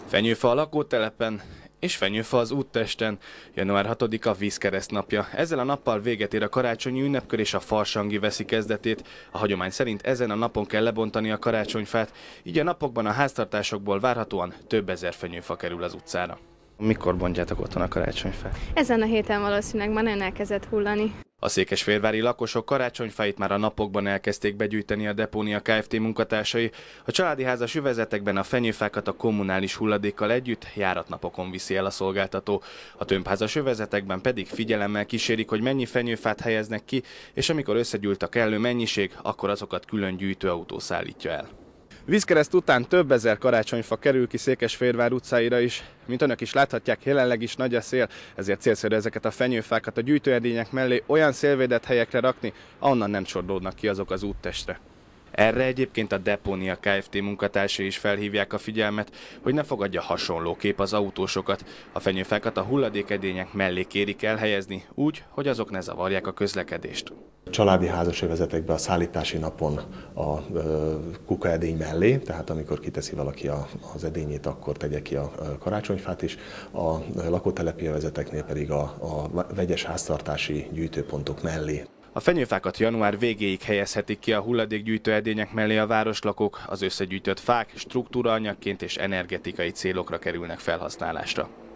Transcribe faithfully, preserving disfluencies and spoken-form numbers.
Fenyőfa a lakótelepen és fenyőfa az úttesten. január hatodika vízkereszt napja. Ezzel a nappal véget ér a karácsonyi ünnepkör és a farsangi veszi kezdetét. A hagyomány szerint ezen a napon kell lebontani a karácsonyfát, így a napokban a háztartásokból várhatóan több ezer fenyőfa kerül az utcára. Mikor bontjátok otthon a karácsonyfát? Ezen a héten valószínűleg már nagyon elkezdett hullani. A székesfehérvári lakosok karácsonyfáit már a napokban elkezdték begyűjteni a Depónia Kft. Munkatársai. A családi házas üvezetekben a fenyőfákat a kommunális hulladékkal együtt járatnapokon viszi el a szolgáltató. A tömbházas övezetekben pedig figyelemmel kísérik, hogy mennyi fenyőfát helyeznek ki, és amikor összegyűlt a kellő mennyiség, akkor azokat külön gyűjtőautó szállítja el. Vízkereszt után több ezer karácsonyfa kerül ki Székesfehérvár utcáira is. Mint önök is láthatják, jelenleg is nagy a szél, ezért célszerű ezeket a fenyőfákat a gyűjtőerdények mellé olyan szélvédett helyekre rakni, ahonnan nem csordódnak ki azok az úttestre. Erre egyébként a Depónia Kft. Munkatársai is felhívják a figyelmet, hogy ne fogadja hasonló kép az autósokat. A fenyőfákat a hulladékedények mellé kérik elhelyezni, úgy, hogy azok ne zavarják a közlekedést. Családi házas övezetekben a szállítási napon a kukaedény mellé, tehát amikor kiteszi valaki az edényét, akkor tegye ki a karácsonyfát is. A lakótelepi övezeteknél pedig a, a vegyes háztartási gyűjtőpontok mellé. A fenyőfákat január végéig helyezhetik ki a hulladékgyűjtő edények mellé a városlakók, az összegyűjtött fák struktúraanyagként és energetikai célokra kerülnek felhasználásra.